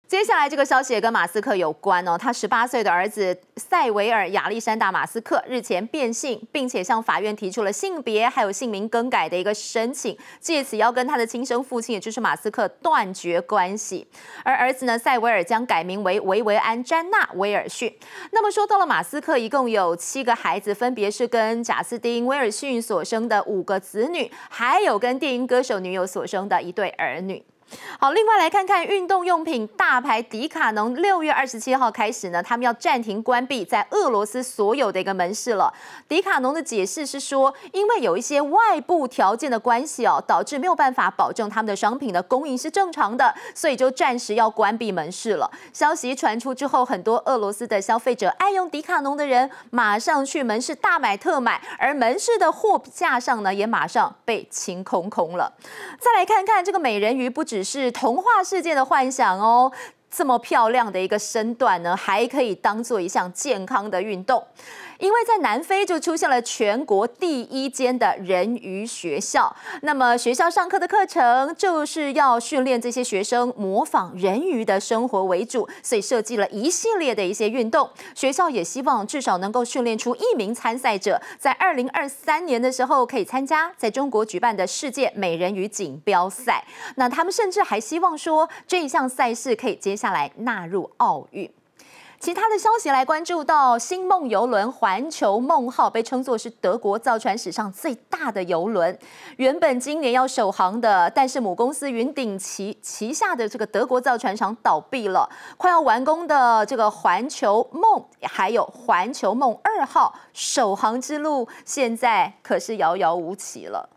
接下来这个消息也跟马斯克有关哦，他18岁的儿子塞维尔·亚历山大·马斯克日前变性，并且向法院提出了性别还有姓名更改的一个申请，借此要跟他的亲生父亲，也就是马斯克断绝关系。而儿子呢，塞维尔将改名为维安·詹娜·威尔逊。那么说到了马斯克，一共有7个孩子，分别是跟贾斯汀·威尔逊所生的5个子女，还有跟电音歌手女友所生的1对儿女。好，另外来看看运动用品大牌迪卡侬，6月27号开始呢，他们要暂停关闭在俄罗斯所有的一个门市了。迪卡侬的解释是说，因为有一些外部条件的关系哦，导致没有办法保证他们的商品的供应是正常的，所以就暂时要关闭门市了。消息传出之后，很多俄罗斯的消费者爱用迪卡侬的人，马上去门市大买特买，而门市的货架上呢，也马上被清空了。再来看看这个美人鱼，不只是童话世界的幻想哦，这么漂亮的一个身段呢，还可以当做一项健康的运动。因为在南非就出现了全国第1间的人鱼学校，那么学校上课的课程就是要训练这些学生模仿人鱼的生活为主，所以设计了一系列的一些运动。学校也希望至少能够训练出1名参赛者，在2023年的时候可以参加在中国举办的世界美人鱼锦标赛。那他们甚至还希望说这一项赛事可以接下来纳入奥运。其他的消息来关注到星梦邮轮环球梦号被称作是德国造船史上最大的邮轮，原本今年要首航的，但是母公司云顶旗下的这个德国造船厂倒闭了，快要完工的这个环球梦还有环球梦2号首航之路，现在可是遥遥无期了。